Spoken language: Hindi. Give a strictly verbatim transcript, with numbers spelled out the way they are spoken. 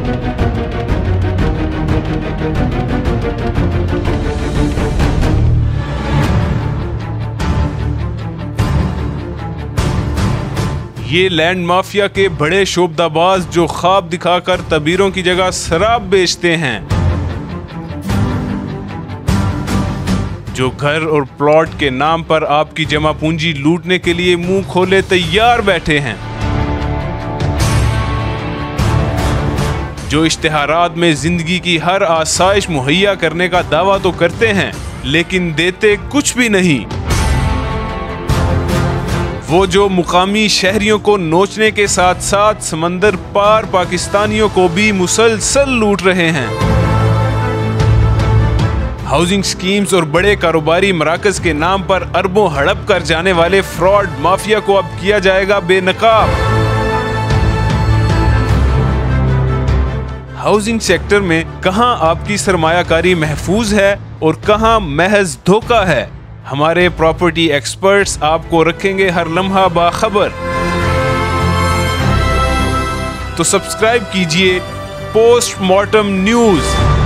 ये लैंड माफिया के बड़े शोबदाबाज जो ख्वाब दिखाकर तबीरों की जगह शराब बेचते हैं, जो घर और प्लॉट के नाम पर आपकी जमा पूंजी लूटने के लिए मुंह खोले तैयार बैठे हैं, जो इश्तिहारात में जिंदगी की हर आसाइश मुहैया करने का दावा तो करते हैं लेकिन देते कुछ भी नहीं, वो जो मुकामी शहरियों को नोचने के साथ साथ समंदर पार पाकिस्तानियों को भी मुसलसल लूट रहे हैं। हाउसिंग स्कीम्स और बड़े कारोबारी मराकज के नाम पर अरबों हड़प कर जाने वाले फ्रॉड माफिया को अब किया जाएगा बेनकाब। हाउसिंग सेक्टर में कहां आपकी सरमायाकारी महफूज है और कहां महज धोखा है, हमारे प्रॉपर्टी एक्सपर्ट्स आपको रखेंगे हर लम्हा बाखबर। तो सब्सक्राइब कीजिए पोस्टमार्टम न्यूज़।